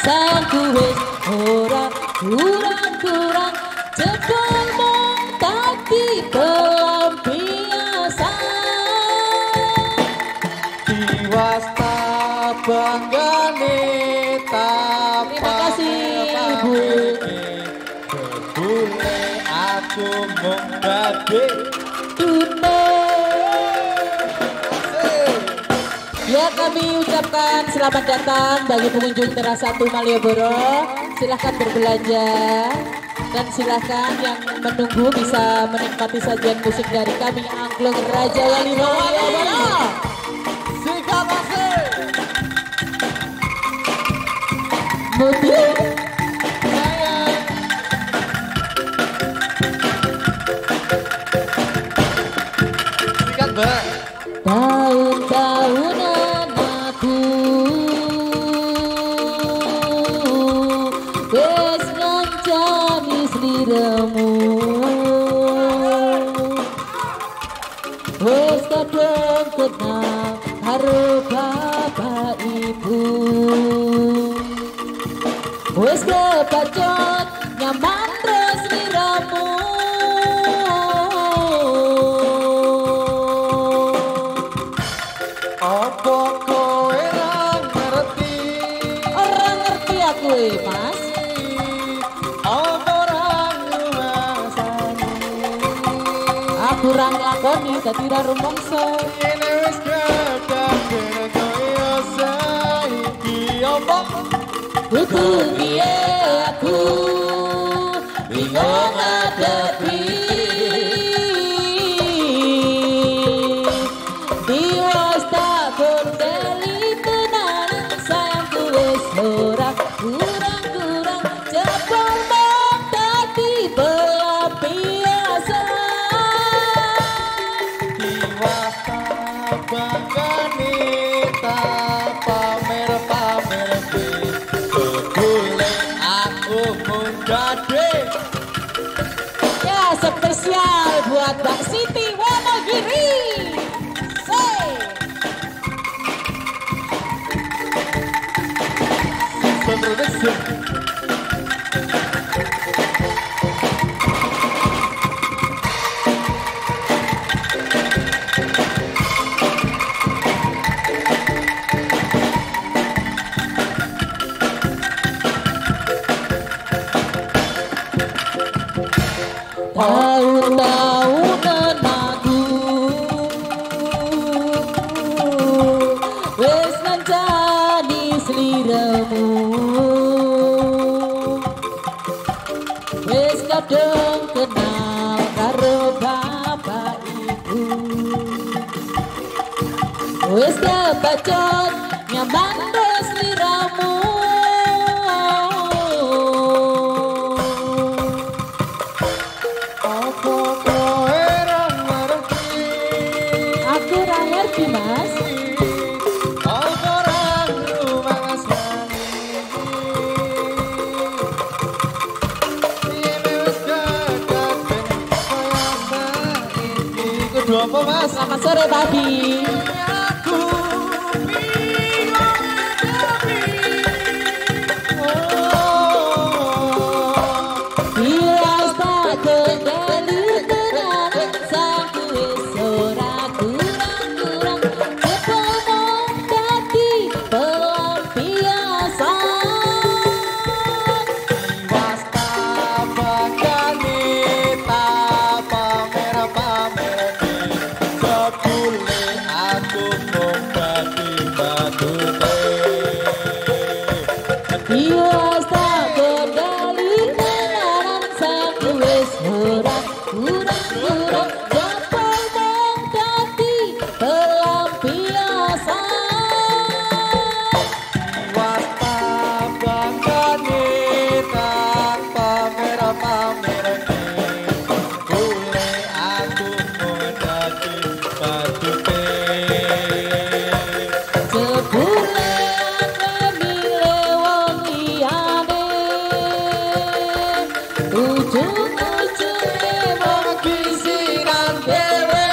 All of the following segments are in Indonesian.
sayangku wis ora kurang-kurang jebul mung dadi pelampiasan diwasta banggane terima kasih Ibu bule aku mung dadi ya, kami ucapkan selamat datang bagi pengunjung teras 1 Malioboro. Silahkan berbelanja dan silahkan yang menunggu bisa menikmati sajian musik dari kami Angklung Raja Wali Malioboro. Sikap asik Mudik sayang sikat mbak tahun-tahunan aku wis ngancani sliramu wis kadung kenal karo bapak ibu wis kebacot nyaman terus sliramu apa kowe ora ngerti orang ngerti aku mas apa ora ngrasani aku ra nglakoni dadi ra rumangsa yen wis kadang kaya saiki apa kudu piye aku bingung ngadepi diwas tak berdeli tenan sayangku wis ora kurang-kurang jebol mung dadi pelampiasan diwasta banggane tak pamer-pamer bule aku mung dadi ya spesial buat Mbak Siti Wonogiri. Production Tahun-tahunan aku wis ngancani sliramu wis kadung kenal karo bapak ibu wis kebacot nyaman terus sliramu apa kowe ora ngerti aku ra ngerti mas apa ora ngrasani yen wis kadang kaya saiki kudu apa mas selamat sore Babi aku bingung ngadepi Bilas tak kendali tenan sayangku wis ora kurang-kurang jebol mung dadi pelampiasan diwasta banggane tak pamer-pamer jebule aku mung dadi badute Bilas tak kendali tenan sayangku wis ora kurang-kurang jebol mung dadi pelampiasan diwasta banggane tak pamer-pamer jebule aku mung dadi badute sebulan memile wong liyane ujung-ujungnya wong kisiran dewe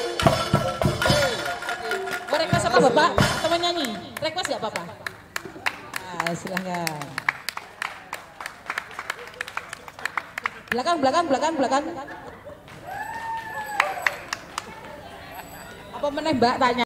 request apa bapak? Teman nyanyi request ya bapak? silahkan. Belakang. Apa meneh Mbak tanya?